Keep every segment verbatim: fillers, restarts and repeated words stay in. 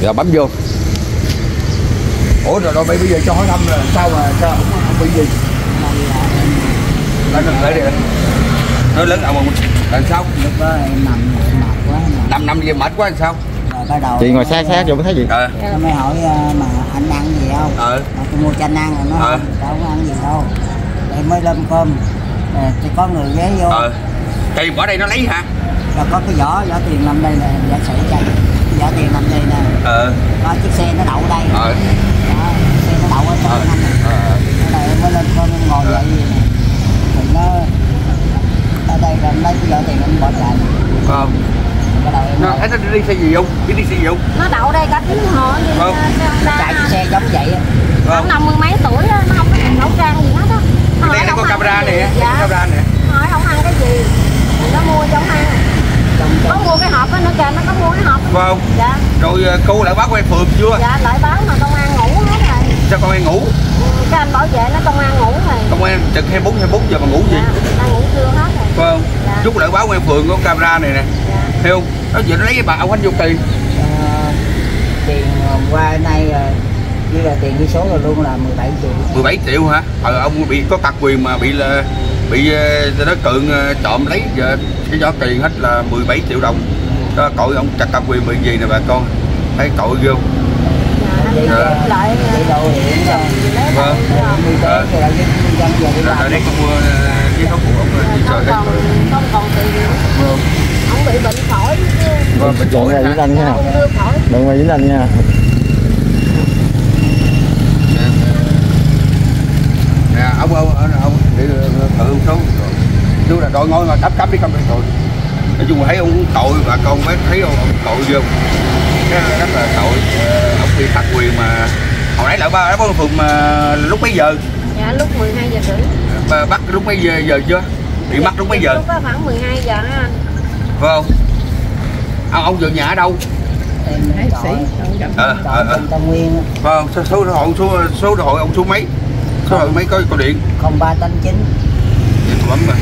Rồi bấm vô. Ủa rồi rồi bây giờ cho hỏi thăm là sao mà sao không, không bị gì? Lên lại đi. Nói lớn ông là sao? Lúc đó em nằm mệt quá. Nằm nằm gì mệt quá làm sao? Rồi bắt đầu. Chị ngồi sát sát vô mới thấy gì? Ờ. Nó mới hỏi mà anh ăn gì không? Ờ. Mà tôi mua chanh ăn rồi nó Ờ. đâu có ăn gì đâu. Em mới lên cơm. Rồi thì có người ghé vô. Ờ. Cây bỏ đây nó lấy hả? Rồi có cái vỏ vỏ tiền nằm đây nè, giả sử đây. Vỏ tiền nằm đây nè. Ờ. Có chiếc xe nó đậu đây. Ờ. Đó, xe nó đậu ở chỗ anh này. Ờ. Rồi em mới lên cơm em ngồi dậy gì nè. Rồi nó ở đây rồi lấy cái vỏ tiền em bỏ chạy. Không. Nó thấy nó đi xe gì không? Biết đi xe gì không? Nó đậu đây cả tiếng hồ gì. Không. Nó chạy chiếc xe giống vậy á. Khoảng năm mươi mấy tuổi á, nó không có nhìn nấu trang gì hết á. Cái này nó có camera nè, dạ. camera nè. Hỏi không ăn cái gì thì nó mua cho ăn. Có mua cái hộp đó nữa kìa, nó có mua cái hộp đó. Vâng. Dạ. Rồi cô lại báo quay phường chưa? Dạ lại báo mà công an ngủ hết rồi. Sao công an ngủ? Cái anh bảo vệ nó công an ngủ rồi. Công an trực hai mươi bốn hai mươi bốn giờ mà ngủ gì? Dạ, đang ngủ trưa hết rồi. Vâng. Dạ. Chút lại báo quay phường có camera này nè. Dạ. Thấy không? Nó giờ nó lấy cái bà ông anh vô tiền. Ờ, tiền hôm qua nay với là tiền cái số rồi luôn là mười bảy triệu. mười bảy triệu hả? Ờ ông bị có tặc quyền mà bị là bị nó Cường trộm lấy giờ cái giỏ tiền hết là mười bảy triệu đồng. Đó tội ông chặt tặc quyền bị gì nè bà con. Thấy tội ghê không? Dạ. Lại Vậy đâu hiện rồi. Vâng. Y tế rồi lại với dân giờ đi làm. Ở đây con mua cái thuốc của ông đi không trời đấy. còn không còn tiền. Vâng. Ông bị bệnh phổi. Vâng, bệnh phổi là dính anh nha. Ung thư phổi. Đừng mà dính anh nha. Nè ông ông ông ông để thử số rồi. Chú là đội ngồi mà cắm cắm đi cắm đi rồi. Nói chung là thấy ông tội bà con mới thấy ông, ông tội ghê không? Cái rất là tội. Ông bị tặc quyền mà hồi nãy lại ba đã có phường mà lúc mấy giờ? Dạ lúc mười hai giờ rưỡi. Bà bắt lúc mấy giờ, giờ chưa? Bị bắt lúc mấy giờ? Lúc có khoảng mười hai giờ đó anh. Phải không? Ông ông về nhà ở đâu? Em Hải sĩ. Ờ ờ ờ. Tân Nguyên. Phải không? Số số điện thoại số số điện thoại ông số mấy? Số điện thoại mấy có có điện? không ba tám chín. Điện thoại bấm mà.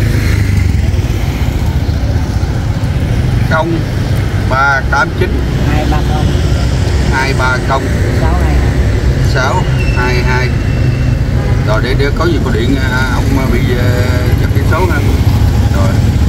không ba tám chín hai ba không hai ba không sáu hai sáu hai hai. Rồi để để có gì có điện ông bị chặt cái số ha. Rồi.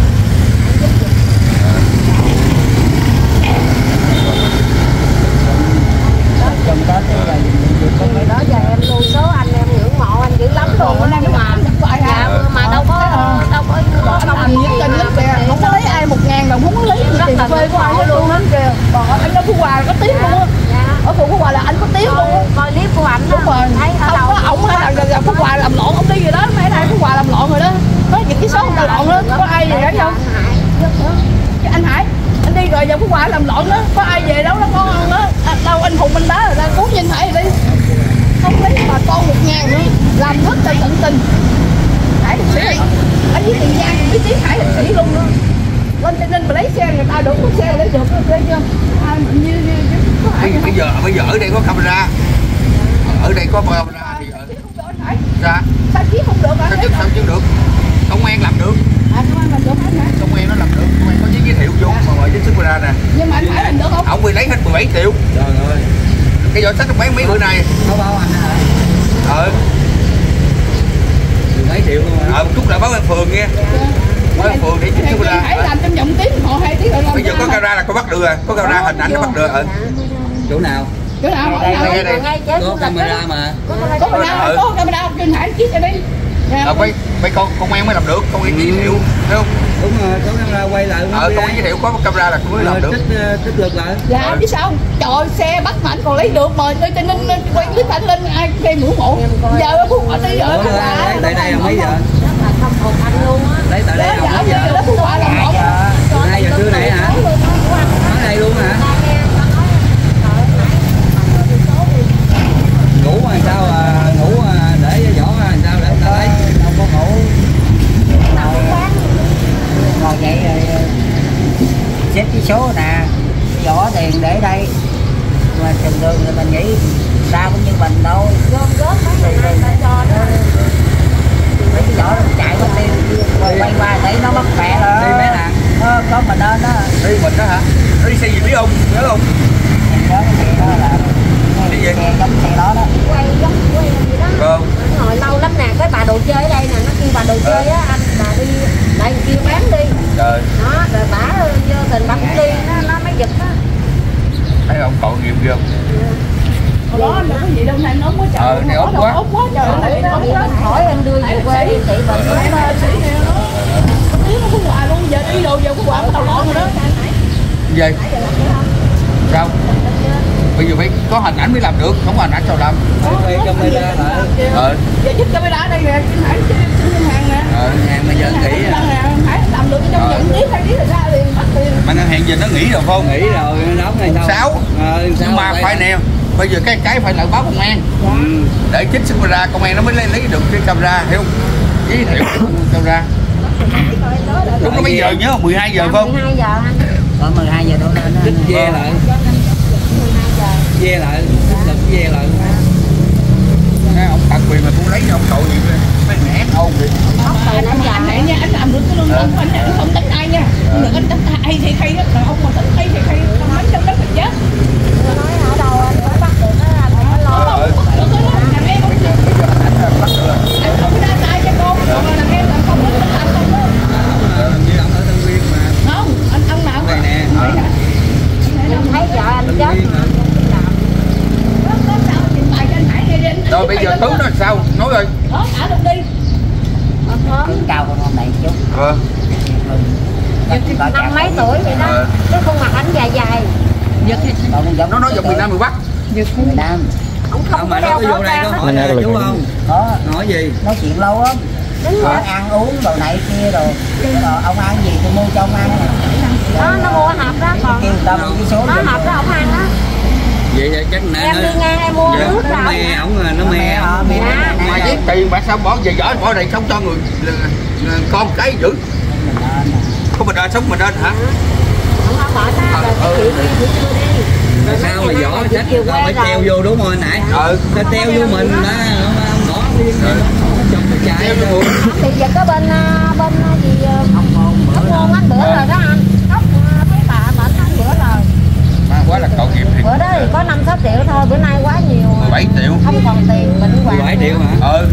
trong Tết là Thì ngày đó giờ em nuôi số anh em ngưỡng mộ anh dữ lắm luôn á, nhưng mà dạ, mà đâu có đâu có có công gì trên lắm kìa, không có lấy ai một ngàn đồng không có lấy rất tiền là thuê của ai hết luôn á kìa. Còn anh ở Phú Hòa có tiếng luôn á. Ở Phú Hòa là anh có tiếng luôn á. coi clip của anh Đúng rồi. thấy ở Không đâu có ổng hay là Phú Hòa làm lộn, ông đi gì đó mấy nay Phú Hòa làm lộn rồi đó. Có những cái số người ta lộn đó, có ai về đó không? Chứ anh Hải, anh đi rồi giờ Phú Hòa làm lộn đó, có ai về đâu nó con không đó. À, đâu anh Hùng bên đó rồi ra cứu nhìn Hải đi. Không lấy bà con một ngàn nữa, làm rất là tận tình. Hải thực sĩ ở dưới Tiền Giang biết tiếng Hải thực sĩ luôn nữa. Lên Tây Ninh mà lấy xe người ta đủ có xe lấy được ghê chưa? Ai mà như như có Hải Bây giờ bây giờ ở đây có camera. Ở đây có camera thì ra. Sao chiếc không được hả? Sao chứ sao chứ được? Công an làm được. À, công an làm được hả? Công an nó làm được. Công an có giấy giới thiệu vô mà gọi giấy sức ra nè. Nhưng mà anh Hải làm được không? Ông bị lấy hết mười bảy triệu. Trời ơi. Cái giỏ sách bán mấy bữa nay. Bao bao anh hả? Ờ. mười mấy triệu luôn Ờ một chút là báo lên phường nghe. Báo lên phường để chích sức ra. Hải làm trong vòng tiếng họ hai tiếng rồi làm. Bây giờ có camera là có bắt được rồi. Có camera hình ảnh nó bắt được rồi. chỗ nào? Chỗ nào? Đây đây đây. Có camera mà. Có camera, có camera trên Hải chiếc cho đi. Ờ mấy mấy con công an mới làm được, công an giới thiệu, thấy không? Đúng rồi, có camera quay lại. Ờ công an giới thiệu có camera là mới làm được. Tích tích được lại. Dạ chứ sao? Trời ơi, xe bắt mà anh còn lấy được mà cho nên quay clip ảnh lên ai khen ngưỡng mộ. Giờ ở Phú Hòa đi rồi. Tại đây là mấy giờ? là không phục anh luôn á. Lấy tại đây là mấy giờ? Phú Hòa làm một. hai giờ trưa nãy hả? Ở đây luôn hả? Ngủ làm sao à, ngủ à, để vỏ làm sao để người ta lấy? Đâu có ngủ. Ngồi dậy rồi xếp cái số nè, vỏ tiền để đây. Mà thường thường người mình nghĩ ta cũng như mình đâu. Gom góp mấy ngày nay ta cho đó. Mấy cái vỏ nó chạy mất tiêu, rồi quay qua thấy nó mất mẹ rồi. Đi mấy thằng? Có, có mình lên đó. Đi mình đó hả? Nó đi xe gì biết không? Nhớ không? Nhớ cái thấy ông tội nghiệp ghê không? Hồi đó anh đâu có gì đâu, nay nó mới trời. Ờ, này ốm quá. Ốm quá trời, này nó ốm quá. Hỏi em đưa về quê đi chị bệnh Em là sĩ nè nó. Tiếng nó có quà luôn, giờ đi đồ giờ có quà bắt đầu lộn rồi đó. Gì? Sao? Bây giờ phải có hình ảnh mới làm được, không có hình ảnh sao làm? quay camera lại. Ờ. Giờ chích camera đây nè, anh Hải xin ngân hàng nè. Ờ. Ngân hàng bây giờ nghỉ Ngân à. hàng Hải làm được trong vòng tiếng hai tiếng là ra liền, bắt liền. Mà ngân hàng giờ nó nghỉ rồi không? Nghỉ rồi nó đóng hay sao? Sáu. Ờ, Nhưng mà phải nè, bây giờ cái cái phải là báo công an. Ừ. Để chích camera công an nó mới lấy lấy được cái camera, hiểu không? Giới thiệu camera. Lúc đó mấy giờ nhớ mười hai giờ không? mười hai giờ anh. Có mười hai giờ đổ lên đó. Chích ve lại. Ve lại, đập ve lại. Nghe ông tặng quyền mà cũng lấy cho ông cậu gì mấy mẹ ôn đi. Anh anh này nha, anh làm được cái lương tâm của anh, anh không đánh ai nha. Đừng anh đánh ai thì hay đó, ông mà đánh ai thì hay, không đánh trong đất mình chết. nói ở đâu anh phải bắt được á, anh phải lo. Ờ. Đừng có nói làm em không. Bây giờ bây giờ anh bắt được rồi. Anh không có đánh ai cho con, còn làm em làm không có làm không đó. Như ông ở Tân Uyên mà. Không, anh ông nào Đây nè. Em thấy vợ anh chết mà anh không làm. Rồi bây giờ thứ nó sao? Nói rồi. Đó, thả luôn đi. Đứng cao con ông này chút. Ờ. Năm mấy tuổi vậy đó, Ờ. chứ khuôn mặt anh dài dài. Nó nói giọng miền Nam miền Bắc. Miền Nam. Ông không Không có mà nó đeo có khẩu vô đây trang có hết. hỏi nè chú không? Có. Nói gì? Nói chuyện lâu lắm. Đúng Nó rồi. ăn uống đồ này kia rồi. Rồi ông ăn gì tôi mua cho ông ăn. Đó, nó mua hộp đó còn. Kêu tao mua cái số Nó hộp đó ông ăn đó. Vậy vậy chắc nè. Em đi ngang em mua nước Nó rồi. me ổng rồi, nó me. Mà với tiền mà sao bỏ về giỏi bỏ này không cho người con cái giữ. Không mình đền sống mình đền hả? Không có bỏ ta rồi cái chuyện gì thì chưa đi. Sao mà vỏ sách tao phải treo vô đúng không nãy? Ừ. Tao treo vô mình đó, ông bỏ riêng nó chồng cái chạy Treo vô. Thì giờ có bên bên gì Ông môn Hóc Môn anh bữa rồi đó anh. Hóc thấy bà bệnh anh bữa rồi. Mà quá là tội nghiệp thì. Bữa đó thì có năm sáu triệu thôi, bữa nay quá nhiều. mười bảy triệu. Không còn tiền bệnh hoạn. mười bảy triệu hả? Ờ.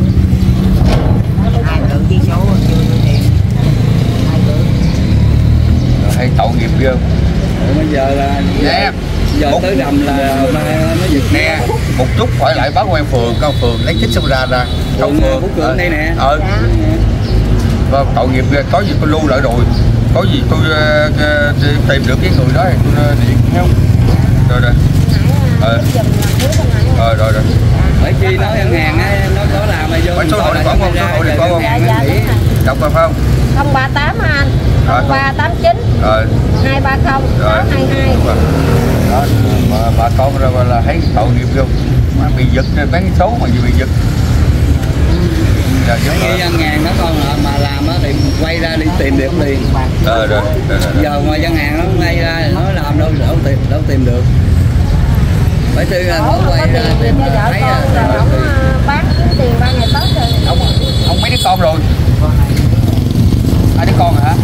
hai lượng chi số chưa đưa tiền. Hai lượng. Hay tội nghiệp ghê không? Rồi bây giờ là Nè. giờ Một- tới rằm là nó giật Nè, một chút hỏi lại báo công an phường, công phường lấy chích camera ra. Phường Phú Cường đây nè. Ờ. Và tội nghiệp ghê, có gì tôi lưu lại rồi. Có gì tôi uh, uh, tìm được cái người đó thì tôi uh, điện thấy không? Rồi rồi. Ờ. Ờ rồi rồi. Bởi chi nói ngân hàng á, nó có làm mà vô. Phải số điện thoại không? Số điện thoại không? Dạ dạ đúng rồi. Đọc qua phải không? không ba tám anh. Rồi. không ba tám chín Rồi. hai ba không Rồi. sáu hai hai. Đúng rồi. Đó, mà bà con ra là, là thấy tội nghiệp không? Mà bị giật bán cái số mà gì bị giật. Dạ, Cái giật ngân hàng đó con là mà làm á thì quay ra đi tìm được liền. rồi. Rồi rồi. Rồi. Giờ ngoài ngân hàng nó quay ra thì nó làm đâu đâu tìm đâu tìm được. Phải tư là nó Không có quay ra tiền tìm cho vợ thấy con rồi là không bán kiếm tiền ba ngày Tết rồi. Ông, ông mấy đứa con rồi? Hai đứa con rồi hả?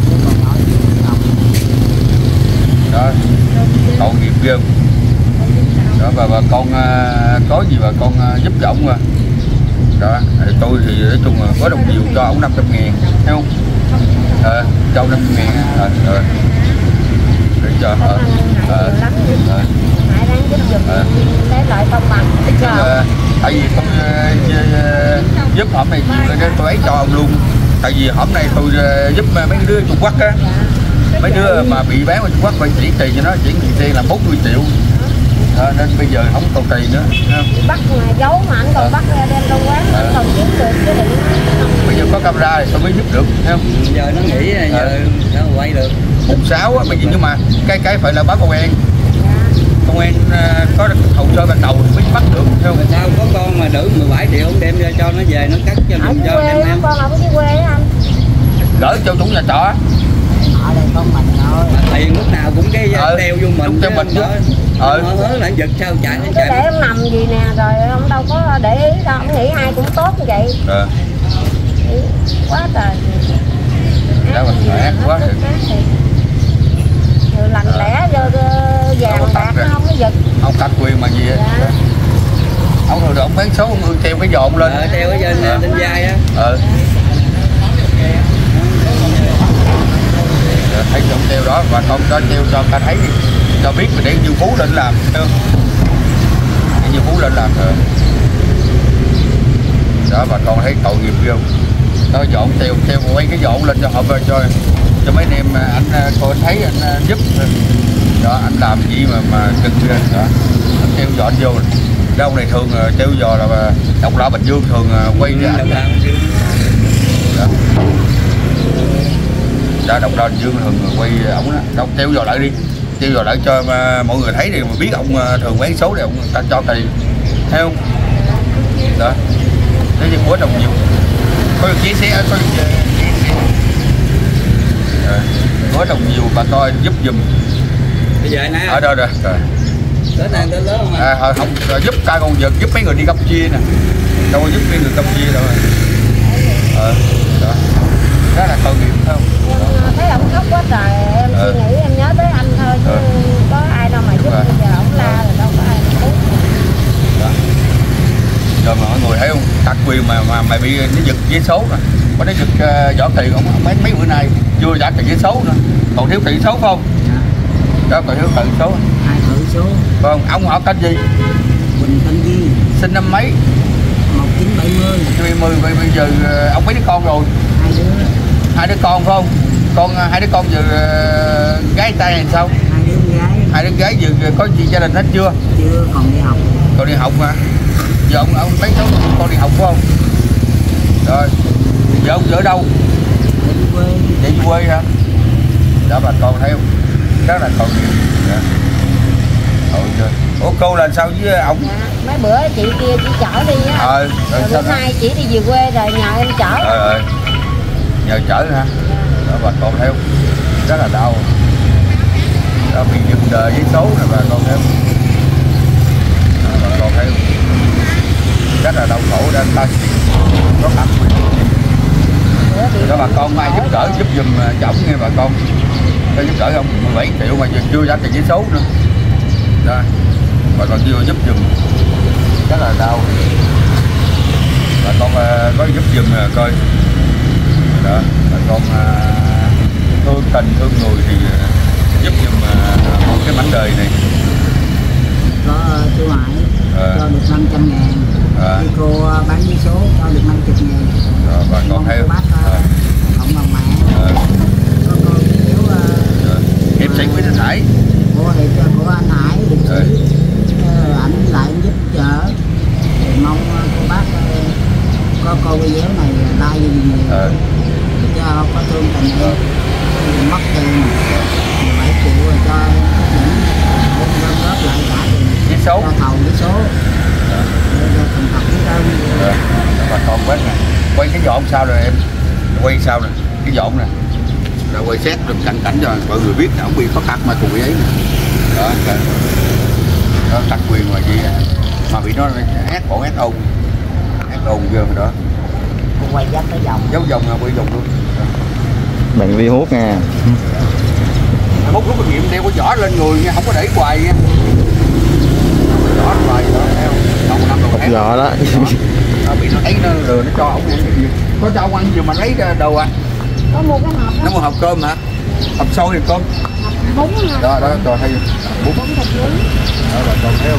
Đó, tội nghiệp ghê không? Đó, bà, bà con uh, có gì bà con uh, giúp cho ổng. Đó, tôi thì nói chung là có đồng nhiều cho ổng năm trăm ngàn, thấy không? Ờ, cho năm trăm ngàn, ờ, ờ. Để cho, ờ, ờ, ờ. Hãy đang giúp giùm Ờ. lấy lại công bằng. Ờ, tại vì tôi uh, giúp hôm này nhiều tôi ấy cho ông luôn. Tại vì hôm nay tôi uh, giúp mấy đứa Trung Quốc á, mấy đứa mà bị bán ở Trung Quốc phải chuyển tiền cho nó, chuyển tiền là bốn mươi triệu. Đó, nên bây giờ không còn tiền nữa. Bắt mà giấu mà anh còn bắt ra đem đâu quán anh còn kiếm được chứ đừng. Bây giờ có camera thì tôi mới giúp được, thấy không? giờ nó nghĩ là giờ nó quay được. Một sáu á, bây giờ nhưng mà cái cái phải là báo công an. Công an uh, có hồ sơ ban đầu mới bắt được, thấy không? Sao có con mà đủ mười bảy triệu không đem cho, cho nó về nó cắt cho Ở mình dưới cho quê đem á, em. con ở dưới quê á anh. Gửi cho chủ nhà trọ. Ở đây con mình thôi. Mà tiền lúc nào cũng cái Ờ, đeo vô mình cho mình chứ. Ờ. Nó hớ lại giật sao chạy nó Cứ chạy. để ông nằm gì nè rồi ông đâu có để ý đâu, ông nghĩ ai cũng tốt như vậy. Ờ. Quá trời. Đó mà ác quá rồi. Rồi lành lẽ vô vàng bạc nó không có giật. Ông cắt quyền mà gì á. Dạ. Ông rồi ông bán số ông treo cái giòn lên. Ờ, treo ở trên Ờ. trên vai á. Ờ. Rồi, thấy ông treo đó và con cho treo cho ta thấy đi. cho biết mình để Như Phú lên làm, thấy không? Để Như Phú lên làm rồi. Đó, bà con thấy tội nghiệp không? Nó dọn theo theo quay cái dọn lên cho họ cho cho mấy anh em anh coi anh thấy anh giúp. Đó, anh làm gì mà mà cực lên đó. Anh treo giò anh vô. Đâu này thường treo giò là độc lạ Bình Dương thường quay ra anh. Đó. Đó, độc lạ Bình Dương thường quay ổng đó. Đâu treo giò lại đi. Treo giò lại cho mọi người thấy thì mà biết ông thường mấy số này ông ta cho tiền. Thấy không? Đó. Thế thì của đồng nhiều. Có được chia sẻ, có được chia sẻ. Có đồng nhiều bà coi giúp giùm. Bây giờ anh ấy ở đâu rồi? Rồi. Tới này tới lớn không? À, không giúp ca con vật giúp mấy người đi Campuchia nè. Đâu có giúp mấy người Campuchia đâu. Ờ. Đó. Đó là tội nghiệp không? Em thấy ông khóc quá trời, em ờ. suy nghĩ em nhớ tới anh thôi chứ ờ. có ai đâu mà giúp. Bây giờ ông la là đâu có ai mà cứu. Đó. Rồi mà mọi người thấy không? Đặc quyền mà mà mày bị nó giật giấy số nè. Có nó giật uh, võ kỳ ông mấy mấy bữa nay chưa trả tiền giấy số nữa. Còn thiếu tiền số phải không? Dạ. Đó còn thiếu tiền số. Hai tự số. Vâng, ông họ tên gì? Quỳnh Tân Di. Sinh năm mấy? một chín bảy mươi. bảy mươi. Bây giờ ông mấy đứa con rồi? Hai đứa. Hai đứa con phải không? Con hai đứa con giờ uh, gái trai hay sao? Hai đứa gái. Hai đứa gái giờ có gì gia đình hết chưa? Chưa, còn đi học. Còn đi học mà. Giờ ông ông thấy cháu con đi học phải không? Rồi. Giờ ông ở đâu? Đi quê. Đi quê hả? Đó bà con thấy không? Rất là tội nghiệp. Dạ. Ủa cô là sao với ông? Dạ, mấy bữa chị kia chị chở đi á. Ờ, rồi, rồi sao bữa nay chị đi về quê rồi nhờ em chở. Ờ, ờ. Nhờ chở hả? Đó bà con thấy không? Rất là đau. Đó bị giật đời giấy số này bà con thấy không? Đó, bà con thấy không? Rất là đau khổ đang ta có đặc quyền. Đó bà con ai giúp đỡ giúp giùm chồng nghe bà con. Có giúp đỡ ông mười bảy triệu mà chưa trả tiền giấy số nữa. Đó. Bà con chưa giúp giùm. Rất là đau. Bà con uh, có giúp giùm uh, coi. Đó, bà con uh, thương tình thương người thì uh, giúp giùm uh, một cái mảnh đời này. Có uh, chú Hải à. cho được năm trăm ngàn. À. Khi cô uh, bán giấy số cho được năm mươi ngàn. Rồi bà con thấy không? Bác uh, à. ông bà mẹ. À. Có cô thiếu uh, hiệp sĩ Nguyễn Thanh Hải. Cô hiệp của anh Hải hiệp sĩ. À. Ảnh lại giúp đỡ. Thì mong uh, cô bác uh, có cô video này like gì nhiều. À. Chứ không có thương tình yêu. Mất tiền mười bảy triệu rồi cho những gom góp lại trả tiền giấy số cho thầu giấy số cho thành thật với đơn. Bà con quét nè, quay cái dọn sao rồi em, quay sao nè, cái dọn nè, rồi quay xét được cạnh cảnh cho mọi người biết là ông bị phát hạt mà cùng giấy nè. Đó, đó đặc quyền mà gì mà bị nó ép cổ ép ôn, ép ôn vô đó. Quay dắt cái vòng, dấu vòng là quay vòng luôn. Bạn đi hút nha. Hút lúc kinh nghiệm đeo có vỏ lên người nha, không có để hoài nha. Vỏ hoài đó theo, đầu năm đầu tháng. Vỏ đó. Nó bị nó thấy nó lừa nó cho ông ăn cái gì. Có cho ông ăn gì mà lấy đồ à? Có mua cái hộp đó. Nó mua hộp cơm hả? Hộp xôi thì cơm. Bún hả? Đó đó cho thấy bún. Bún thịt nướng. Đó là con thấy không?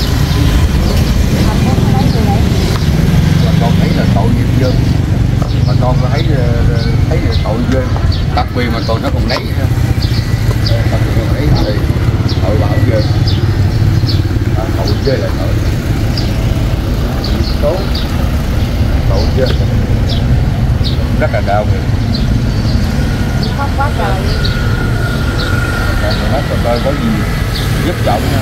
Bà con thấy là tội nghiệp dơ. Bà con có thấy thấy là tội dơ. Đặc biệt mà còn nó còn lấy nữa. Đặc biệt còn lấy thì tội bảo dơ. Tội dơ là tội. Tốt. Tội dơ. Rất là đau kìa. Khóc quá trời. Còn nó còn coi có gì giúp chồng nha.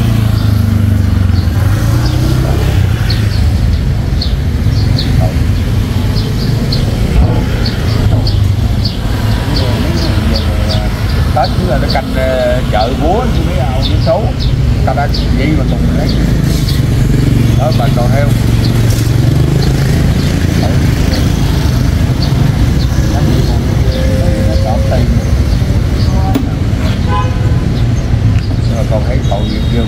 Tết là nó canh chợ búa như mấy ao với số ta đã gì mà cùng đấy đó bà còn theo mà còn thấy tội nghiệp dương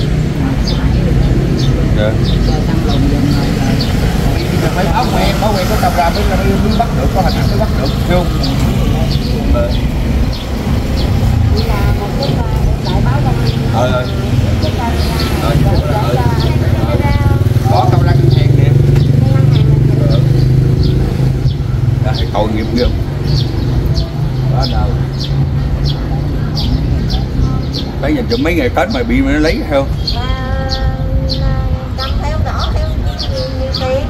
phải áo quẹt áo quẹt mới mới bắt được, có hình ảnh mới bắt được, thấy không? Ờ. Ờ ờ. Có công năng ngân hàng nè. Là phải tội nghiệp ghê. Đó đâu. Bây giờ chụp mấy ngày Tết mà bị nó lấy hay không? Cầm theo đỏ theo nhiều, nhiều tiền.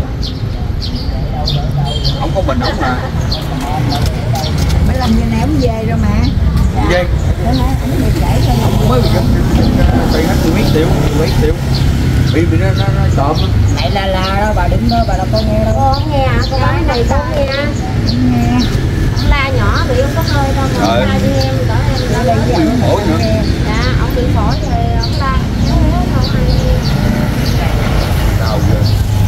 Không có bình ổn mà. Mới làm như này ông về rồi mà. Về. Đó nói ông về kể cho mình. Mới bị tiền hết mấy triệu, mấy triệu. Bị bị nó nó, nó trộm. Này là là đó bà đứng đó bà đâu có nghe đâu. Cô không nghe hả? Cô nói này cô nghe. Nghe. Ông la nhỏ bị ông có hơi đâu mà ông la đi em cỡ em Đây với ông phổi nữa. dạ ông bị phổi rồi ông la héo héo không ai nghe. Đau ghê.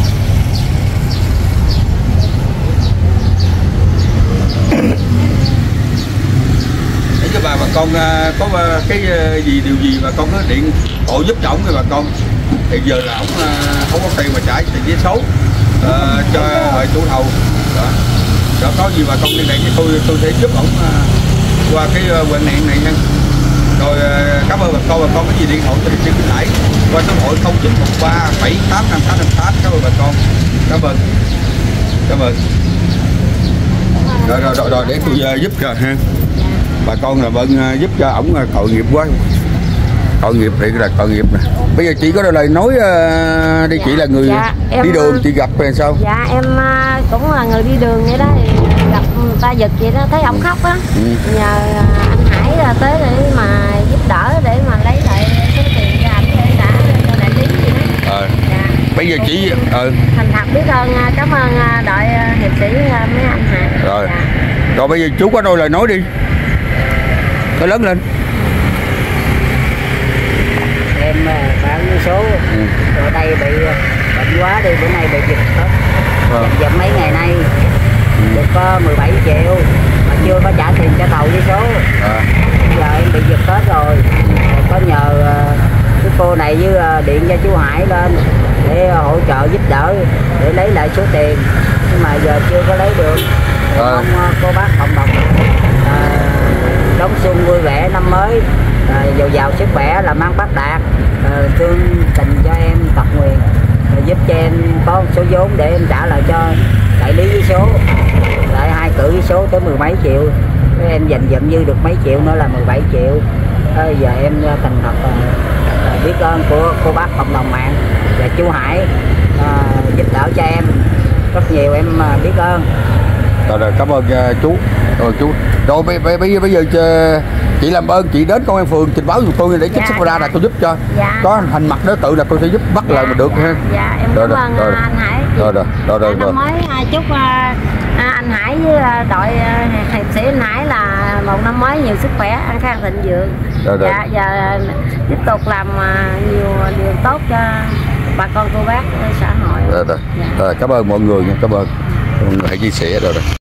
Để cho bà bà con có cái gì điều gì mà con có điện tổ giúp cho ổng với bà con. Thì giờ là ổng không có tiền mà trả tiền vé số uh, cho hội chủ thầu đó. Đó có gì bà con liên hệ với tôi tôi sẽ giúp ổng uh, qua cái uh, quan hệ này nha. Rồi uh, cảm ơn bà con, bà con có gì điện thoại cho địa chỉ Vĩnh Hải qua số hội không chín một ba bảy tám năm tám năm tám. Cảm ơn bà con, cảm ơn cảm ơn. Rồi rồi rồi, rồi để tôi uh, giúp cho ha. Bà con là bên uh, giúp cho ổng uh, tội nghiệp quá. Tội nghiệp thì là tội nghiệp nè. Bây giờ chị có lời nói uh, đi, dạ, chị là người dạ, em, đi đường, chị gặp hay sao? Dạ em uh, cũng là người đi đường vậy đó, thì gặp người ta giật vậy đó, thấy ông khóc á, ừ. Nhờ uh, anh Hải là tới để mà giúp đỡ để mà lấy lại số tiền cho anh để trả cho đại lý vậy đó. Ờ. Dạ. Bây giờ chị ờ. thành thật biết ơn, cảm ơn đội hiệp sĩ mấy anh Hải. Rồi. Dạ. Rồi bây giờ chú có đôi lời nói đi. Nói lớn lên. Em bán số ừ. Ở đây bị bệnh quá đi, bữa nay bị giật hết. À. Giật, giật mấy ngày nay ừ. Được có mười bảy triệu mà chưa có trả tiền cho tàu với số. À. Giờ em bị giật hết rồi. Có nhờ uh, cái cô này với uh, điện cho chú Hải lên để uh, hỗ trợ giúp đỡ để lấy lại số tiền, nhưng mà giờ chưa có lấy được. À. Mong uh, cô bác cộng đồng uh, đón xuân vui vẻ năm mới, à, giàu giàu sức khỏe, làm ăn phát đạt, à, thương tình cho em tật nguyền, à, giúp cho em có một số vốn để em trả lại cho đại lý với số, lại hai cử với số tới mười mấy triệu, em dành dụm dư được mấy triệu nữa là mười bảy triệu. À, giờ em thành thật à, biết ơn của cô bác cộng đồng mạng và chú Hải à, giúp đỡ cho em rất nhiều, em à, biết ơn. Rồi, rồi cảm ơn uh, chú. Rồi chú. Rồi bây bây bây giờ, bây giờ chị làm ơn chị đến công an phường trình báo giùm tôi để trích xuất ra là tôi giúp cho. Dạ. Có thành mặt đối tượng là tôi sẽ giúp bắt dạ. Lời mà được ha. Dạ em rồi, cảm ơn rồi, anh Hải. Rồi rồi rồi rồi. Năm mới chúc uh, anh Hải với đội uh, hiệp sĩ anh Hải là một năm mới nhiều sức khỏe, an khang thịnh vượng. Rồi, rồi. Dạ và tiếp tục làm uh, nhiều điều tốt cho bà con cô bác xã hội. Rồi rồi. Dạ. Rồi cảm ơn mọi người nha, cảm ơn. Mọi người hãy chia sẻ rồi rồi.